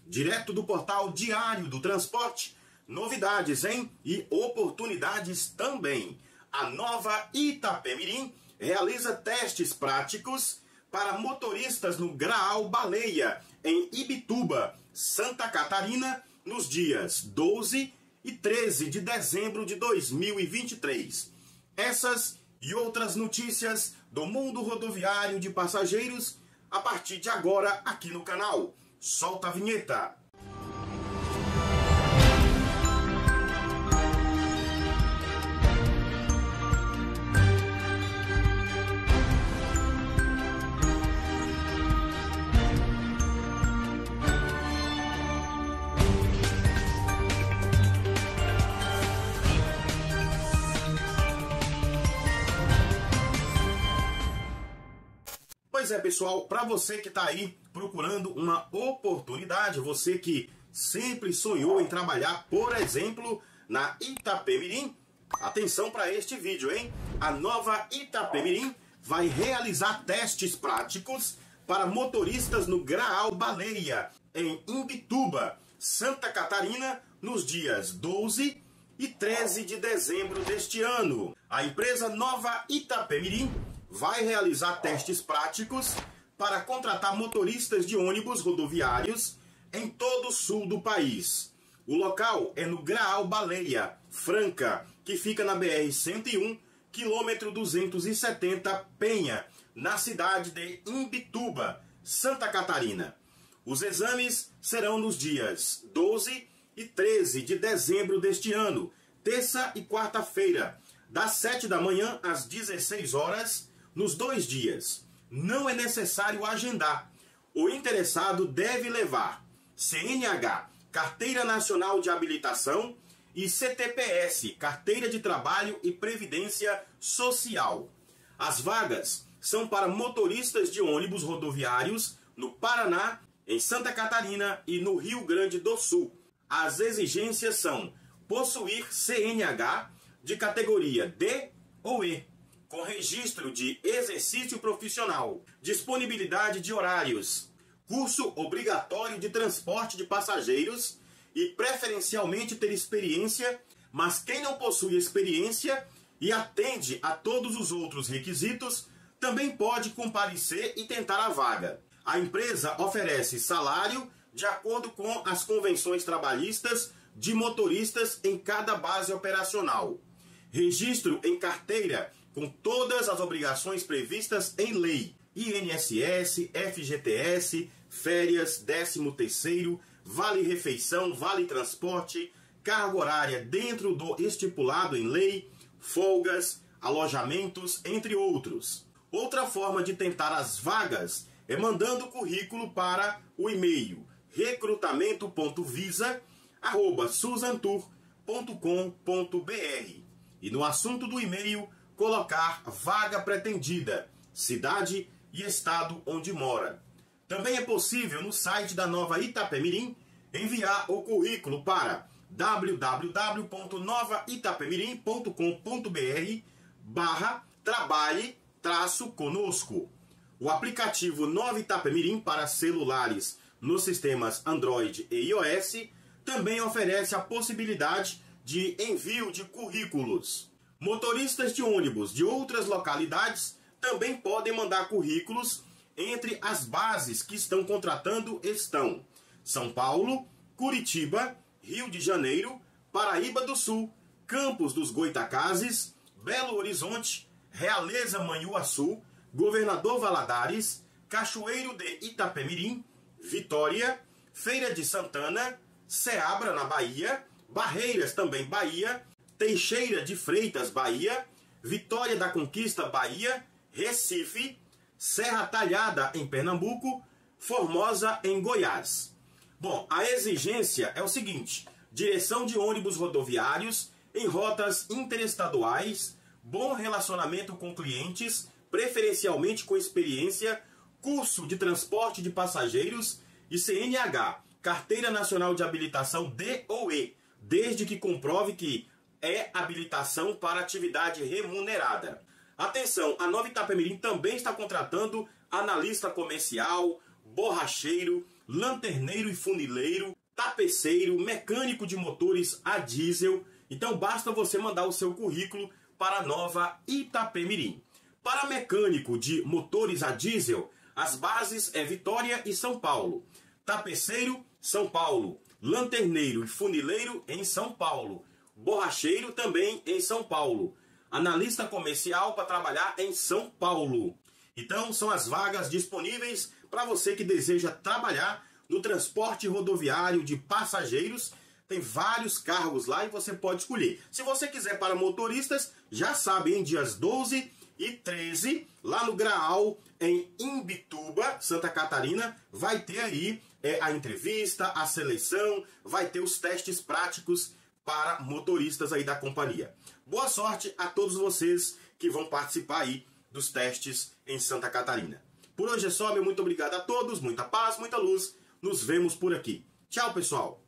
direto do portal Diário do Transporte. Novidades, hein? E oportunidades também. A nova Itapemirim realiza testes práticos para motoristas no Graal Baleia, em Ibituba, Santa Catarina, nos dias 12 e 13 de dezembro de 2023. Essas e outras notícias do mundo rodoviário de passageiros a partir de agora aqui no canal. Solta a vinheta! Pois é, pessoal, para você que está aí procurando uma oportunidade, você que sempre sonhou em trabalhar, por exemplo, na Itapemirim, atenção para este vídeo, hein? A nova Itapemirim vai realizar testes práticos para motoristas no Graal Baleia, em Imbituba, Santa Catarina, nos dias 12 e 13 de dezembro deste ano. A empresa Nova Itapemirim vai realizar testes práticos para contratar motoristas de ônibus rodoviários em todo o sul do país. O local é no Graal Baleia, Franca, que fica na BR-101, quilômetro 270, Penha, na cidade de Imbituba, Santa Catarina. Os exames serão nos dias 12 e 13 de dezembro deste ano, terça e quarta-feira, das 7 da manhã às 16 horas, nos 2 dias. Não é necessário agendar. O interessado deve levar CNH, Carteira Nacional de Habilitação, e CTPS, Carteira de Trabalho e Previdência Social. As vagas são para motoristas de ônibus rodoviários no Paraná, em Santa Catarina e no Rio Grande do Sul. As exigências são possuir CNH de categoria D ou E, com registro de exercício profissional, disponibilidade de horários, curso obrigatório de transporte de passageiros e preferencialmente ter experiência, mas quem não possui experiência e atende a todos os outros requisitos, também pode comparecer e tentar a vaga. A empresa oferece salário de acordo com as convenções trabalhistas de motoristas em cada base operacional. Registro em carteira com todas as obrigações previstas em lei, INSS, FGTS, férias, 13º, vale-refeição, vale-transporte, carga horária dentro do estipulado em lei, folgas, alojamentos, entre outros. Outra forma de tentar as vagas é mandando currículo para o e-mail recrutamento.visa@suzantur.com.br e no assunto do e-mail colocar vaga pretendida, cidade e estado onde mora. Também é possível no site da Nova Itapemirim enviar o currículo para www.novaitapemirim.com.br/trabalhe-conosco. O aplicativo Nova Itapemirim para celulares nos sistemas Android e iOS também oferece a possibilidade de envio de currículos. Motoristas de ônibus de outras localidades também podem mandar currículos. Entre as bases que estão contratando estão São Paulo, Curitiba, Rio de Janeiro, Paraíba do Sul, Campos dos Goitacazes, Belo Horizonte, Realeza Manhuaçu, Governador Valadares, Cachoeiro de Itapemirim, Vitória, Feira de Santana, Ceabra, na Bahia, Barreiras, também Bahia, Teixeira de Freitas, Bahia, Vitória da Conquista, Bahia, Recife, Serra Talhada, em Pernambuco, Formosa, em Goiás. Bom, a exigência é o seguinte: direção de ônibus rodoviários em rotas interestaduais, bom relacionamento com clientes, preferencialmente com experiência, curso de transporte de passageiros e CNH, Carteira Nacional de Habilitação D ou E, desde que comprove que é habilitação para atividade remunerada. Atenção, a Nova Itapemirim também está contratando analista comercial, borracheiro, lanterneiro e funileiro, tapeceiro, mecânico de motores a diesel. Então basta você mandar o seu currículo para a Nova Itapemirim. Para mecânico de motores a diesel, as bases é Vitória e São Paulo. Tapeceiro, São Paulo. Lanterneiro e funileiro em São Paulo. Borracheiro também em São Paulo. Analista comercial para trabalhar em São Paulo. Então são as vagas disponíveis para você que deseja trabalhar no transporte rodoviário de passageiros. Tem vários cargos lá e você pode escolher. Se você quiser para motoristas, já sabe, em dias 12 e 13, lá no Graal, em Imbituba, Santa Catarina, vai ter aí a entrevista, a seleção, vai ter os testes práticos para motoristas aí da companhia. Boa sorte a todos vocês que vão participar aí dos testes em Santa Catarina. Por hoje é só, meu muito obrigado a todos, muita paz, muita luz. Nos vemos por aqui. Tchau, pessoal!